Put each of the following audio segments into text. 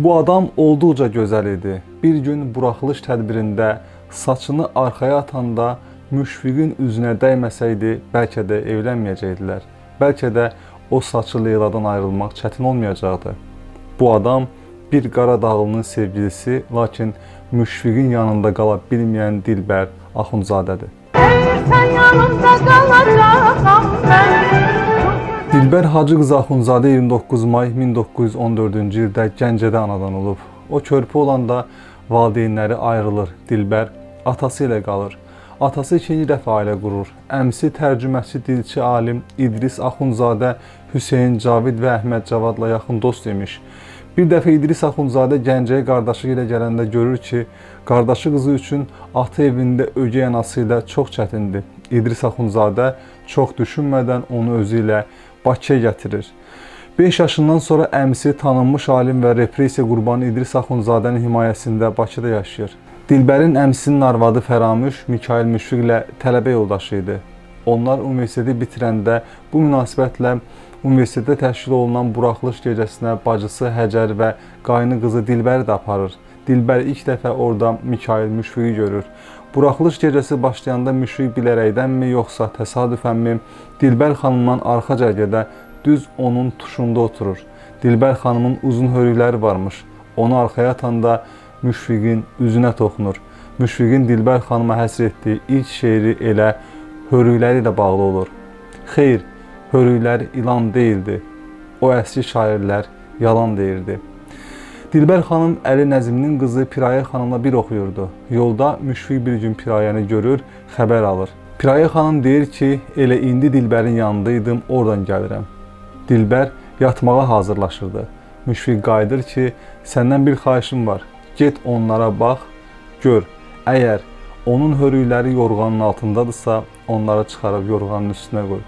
Bu adam olduqca gözəl idi. Bir gün buraxılış tədbirində saçını arxaya atanda Müşfiqin üzünə dəyməsəydi, bəlkə də evlənməyəcəkdilər. Bəlkə də o saçı Leyladan ayrılmaq çətin olmayacaqdı. Bu adam bir Qaradağlının sevgilisi, lakin Müşfiqin yanında qala bilməyən Dilbər Axundzadədir. Dilbər Hacı qızı Axundzadə 29 may 1914-cü ildə Gəncədə anadan olub. O körpə olanda valideynləri ayrılır. Dilbər atası ilə qalır. Atası ikinci dəfə ailə qurur. Əmsi tərcüməçi, dilçi, alim İdris Axundzadə Hüseyn Cavid və Əhməd Cavadla yaxın dost imiş. Bir dəfə İdris Axundzadə Gəncəyə qardaşı ilə gələndə görür ki, qardaşı qızı üçün ata evində ögey anası ilə çox çətindir. İdris Axundzadə çox düşünmədən onu özü ilə Bakıya gətirir. 5 yaşından sonra əmsi tanınmış alim və repressiya qurbanı İdris Axundzadənin himayəsində Bakıda yaşayır. Dilbərin əmsinin arvadı Fəramüş, Mikail Müşfiq ilə tələbə yoldaşı idi. Onlar universiteti bitirəndə bu münasibətlə universitetdə təşkil olunan buraxılış gecəsinə bacısı Həcər və qaynı qızı Dilbəri də aparır. Dilbər ilk dəfə orada Mikail Müşfiqi görür. Buraxılış gecəsi başlayanda Müşfiq bilərəkdənmi, yoxsa təsadüfənmi Dilbər xanımdan arxa cərgədə düz onun tuşunda oturur. Dilbər xanımın uzun hörükləri varmış. Onu arxaya atanda Müşfiqin üzünə toxunur. Müşfiqin Dilbər xanıma həsr etdiyi ilk şeiri elə hörükləri ilə bağlı olur. Xeyr, hörüklər ilan deyildi. O əski şairlər yalan deyirdi. Dilbər xanım Əli Nəzminin qızı Pirayə xanımla bir oxuyurdu. Yolda Müşfiq bir gün Pirayəni görür, xəbər alır. Pirayə xanım deyir ki, elə indi Dilbərin yanındaydım, oradan gəlirəm. Dilbər yatmağa hazırlaşırdı. Müşfiq qayıdır ki, səndən bir xahişim var. Get onlara bax, gör. Əgər onun hörükləri yorğanın altındadırsa, onları çıxarıb yorğanın üstünə qoy.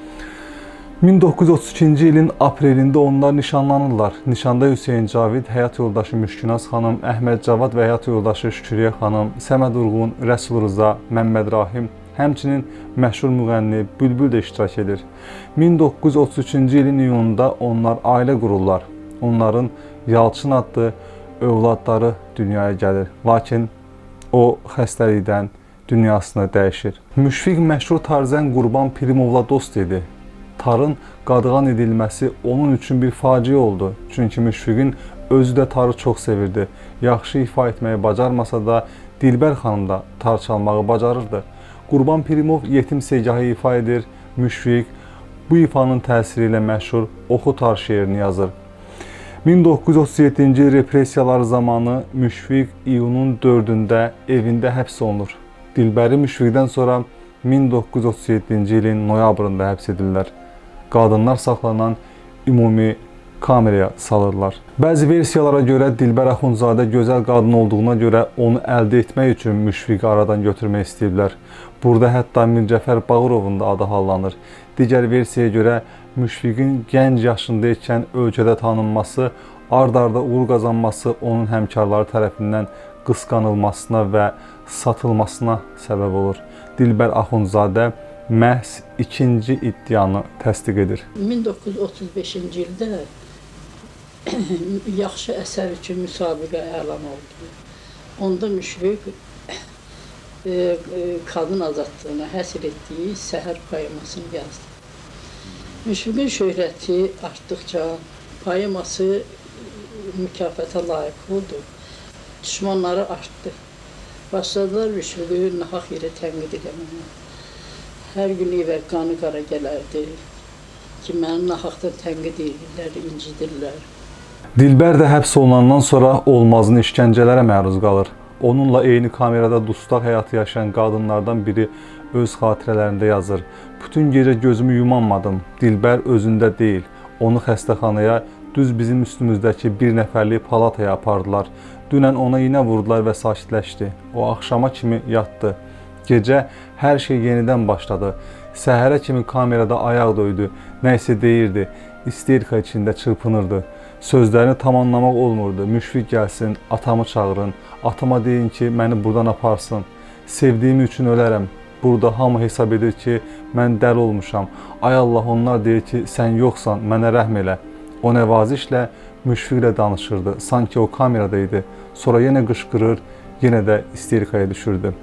1932-ci ilin aprelində onlar nişanlanırlar. Nişanda Hüseyn Cavid, həyat yoldaşı Müşkünaz xanım, Əhməd Cavad və həyat yoldaşı Şüküriyyə xanım, Səməd Urğun, Rəsul Rıza, Məmməd Rahim, həmçinin məşhur müğənni Bülbül də iştirak edir. 1933-cü ilin iyununda onlar ailə qururlar. Onların Yalçın adlı övladları dünyaya gəlir. Lakin o xəstəlikdən dünyasını dəyişir. Müşfiq məşhur tarzən Qurban Pirimovla dost idi. Tarın qadağan edilməsi onun üçün bir faciə oldu. Çünki Müşfiqin özü də tarı çox sevirdi. Yaxşı ifa etməyi bacarmasa da Dilbər xanım da tar çalmağı bacarırdı. Qurban Pirimov yetim segahı ifa edir. Müşfiq bu ifanın təsiri ilə məşhur Oxu Tar şeirini yazır. 1937-ci il repressiyalar zamanı Müşfiq iyunun 4-də evində həbs olunur. Dilbəri Müşfiqdən sonra 1937-ci ilin noyabrında həbs edirlər. Qadınlar saxlanan ümumi kameraya salırlar. Bəzi versiyalara görə Dilbər Axundzadə gözəl qadın olduğuna görə onu əldə etmək üçün Müşfiqi aradan götürmək istəyiblər. Burada hətta Mircəfər Bağırovun da adı hallanır. Digər versiyaya görə Müşfiqin gənc yaşındaykən ölkədə tanınması, ard-arda uğur qazanması onun həmkarları tərəfindən qısqanılmasına və satılmasına səbəb olur. Dilbər Axundzadə məhz ikinci iddianı təsdiq edir. 1935-ci ildə yaxşı əsər üçün müsabiqə elan oldu. Onda Müşfiq qadın azadlığına həsr etdiyi Səhər poemasını yazdı. Müşfiqin şöhrəti artdıqca poeması mükafata layiq oldu. Düşmanları artdı. Başladılar Müşfiqi nahaq yerə tənqid eləməyə. Hər gün evə qanı qara gələrdi ki, mənim nahaqdan tənqid edirlər, incidirlər. Dilbər də həbs olunandan sonra olmazın işgəncələrə məruz qalır. Onunla eyni kamerada dustaq həyatı yaşayan qadınlardan biri öz xatirələrində yazır. Bütün gecə gözümü yumanmadım. Dilbər özündə deyil. Onu xəstəxanaya düz bizim üstümüzdəki bir nəfərlik palataya apardılar. Dünən ona iynə vurdular və sakitləşdi. O axşama kimi yatdı. Gecə hər şey yenidən başladı. Səhərə kimi kamerada ayaq döydü. Nə isə deyirdi. İsterika içində çırpınırdı. Sözlərini tamamlamaq olmurdu. Müşfiq gəlsin, atamı çağırın. Atama deyin ki, məni buradan aparsın. Sevdiyim üçün ölərəm. Burada hamı hesab edir ki, mən dəli olmuşam. Ay Allah, onlar deyir ki, sən yoxsan, mənə rəhm elə. O nəvazişlə Müşfiqlə danışırdı. Sanki o kameradaydı. Sonra yenə qışqırır, yenə də isterikaya düşürdü.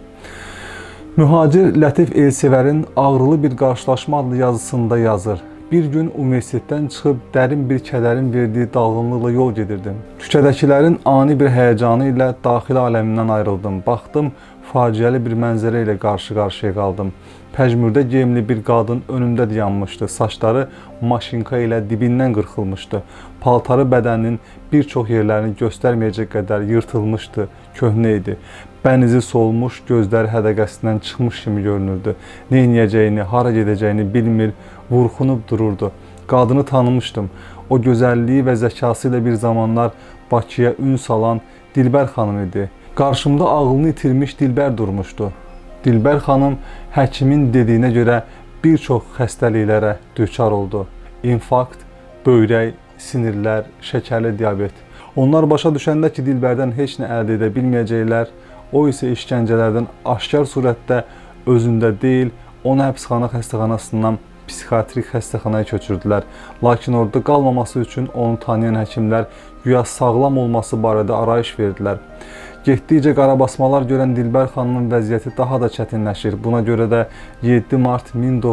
Mühacir Lətif Elsevərin Ağrılı bir qarşılaşma adlı yazısında yazır. Bir gün universitetdən çıxıb dərin bir kədərin verdiyi dalğınlıqla yol gedirdim. Küçədəkilərin ani bir həyəcanı ilə daxili aləmimdən ayrıldım. Baxdım, faciəli bir mənzərə ilə qarşı-qarşıya qaldım. Pəjmürdə geyimli bir qadın önümdə dayanmışdı. Saçları maşinka ilə dibindən qırxılmışdı. Paltarı bədəninin bir çox yerlərini göstərməyəcək qədər yırtılmışdı, köhnə idi. Bənizi solmuş, gözləri hədəqəsindən çıxmış kimi görünürdü. Nə edəcəyini, hara gedəcəyini bilmir, vurxunub dururdu. Qadını tanımışdım. O gözəlliyi və zəkası ilə bir zamanlar Bakıya ün salan Dilbər xanım idi. Qarşımda ağlını itirmiş Dilbər durmuşdu. Dilbər xanım həkimin dediyinə görə bir çox xəstəliklərə düçar oldu. İnfarkt, böyrək, sinirlər, şəkərli diabet. Onlar başa düşəndə ki, Dilbərdən heç nə əldə edə bilməyəcəklər, o isə işgəncələrdən aşkar surətdə özündə deyil, onu həbsxana xəstəxanasından psixiatrik xəstəxanaya köçürdülər. Lakin orada qalmaması üçün onu tanıyan həkimlər güya sağlam olması barədə arayış verdilər. Getdikcə qarabasmalar görən Dilbər xanımın vəziyyəti daha da çətinləşir. Buna görə də 7 mart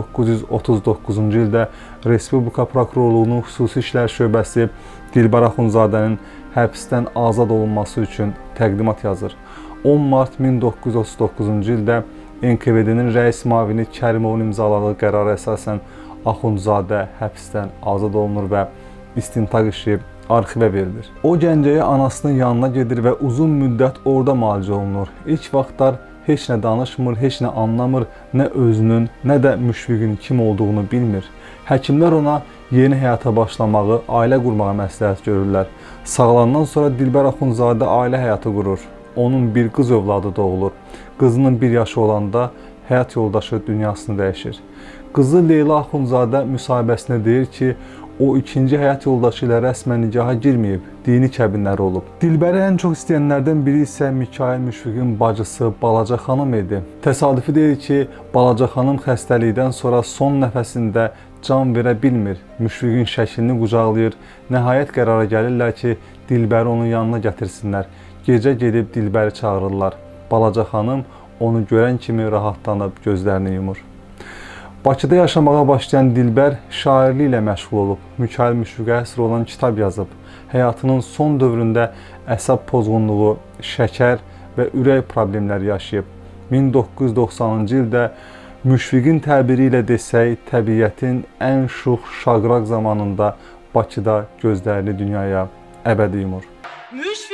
1939-cu ildə Respublika Prokurorluğunun Xüsusi İşlər Şöbəsi Dilbər Axundzadənin həbsdən azad olunması üçün təqdimat yazır. 10 mart 1939-cu ildə NKVD-nin rəis müavini Kərimovun imzaladığı qərara əsasən Axundzadə həbsdən azad olunur və istintaq işi arxivə verilir. O Gəncəyə anasının yanına gedir və uzun müddət orada müalicə olunur. İlk vaxtlar heç nə danışmır, heç nə anlamır, nə özünün, nə də Müşfiqin kim olduğunu bilmir. Həkimlər ona yeni həyata başlamağı, ailə qurmağa məsləhət görürlər. Sağlandan sonra Dilbər Axundzadə ailə həyatı qurur. Onun bir qız övladı doğulur. Qızının 1 yaşı olanda həyat yoldaşı dünyasını dəyişir. Qızı Leyla Axundzadə müsahibəsində deyir ki, o ikinci həyat yoldaşı ilə rəsmən nikaha girməyib, dini kəbinləri olub. Dilbəri ən çox istəyənlərdən biri isə Mikail Müşfiqin bacısı Balaca xanım idi. Təsadüfi deyil ki, Balaca xanım xəstəlikdən sonra son nəfəsində can verə bilmir. Müşfiqin şəklini qucaqlayır. Nəhayət qərara gəlirlər ki, Dilbəri onun yanına gətirsinlər. Gecə gedib Dilbəri çağırırlar. Balaca xanım onu görən kimi rahatlanıb gözlərini yumur. Bakıda yaşamağa başlayan Dilbər şairlik ilə məşğul olub. Mikail Müşfiqə həsr olan kitab yazıb. Həyatının son dövründə əsəb pozğunluğu, şəkər və ürək problemləri yaşayıb. 1990-cı ildə Müşfiqin təbiri ilə desək, təbiətin ən şux şaqraq zamanında Bakıda gözlərini dünyaya əbədi yumur.